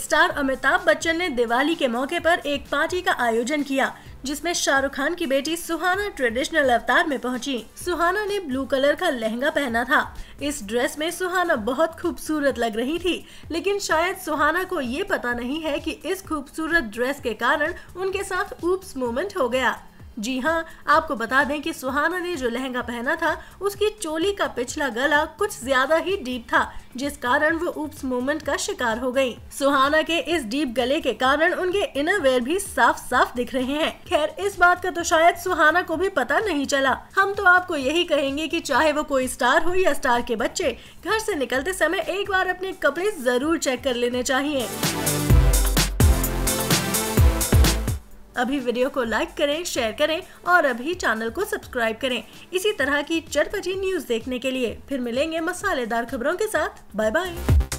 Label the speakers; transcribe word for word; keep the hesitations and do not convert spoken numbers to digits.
Speaker 1: Star Amitabh Bachchan ने दिवाली के मौके पर एक पार्टी का आयोजन किया, जिसमें शाहरुख खान की बेटी सुहाना ट्रेडिशनल अवतार में पहुंची। सुहाना ने ब्लू कलर का लहंगा पहना था। इस ड्रेस में सुहाना बहुत खूबसूरत लग रही थी, लेकिन शायद सुहाना को ये पता नहीं है कि इस खूबसूरत ड्रेस के कारण उनके साथ ऊप्स मोमेंट हो गया। जी हाँ, आपको बता दें कि सुहाना ने जो लहंगा पहना था उसकी चोली का पिछला गला कुछ ज्यादा ही डीप था, जिस कारण वो ऊप्स मूवमेंट का शिकार हो गई। सुहाना के इस डीप गले के कारण उनके इनर वेयर भी साफ साफ दिख रहे हैं। खैर, इस बात का तो शायद सुहाना को भी पता नहीं चला। हम तो आपको यही कहेंगे कि चाहे वो कोई स्टार हो या स्टार के बच्चे, घर से निकलते समय एक बार अपने कपड़े जरूर चेक कर लेने चाहिए। अभी वीडियो को लाइक करें, शेयर करें और अभी चैनल को सब्सक्राइब करें इसी तरह की चटपटी न्यूज़ देखने के लिए। फिर मिलेंगे मसालेदार खबरों के साथ। Bye bye.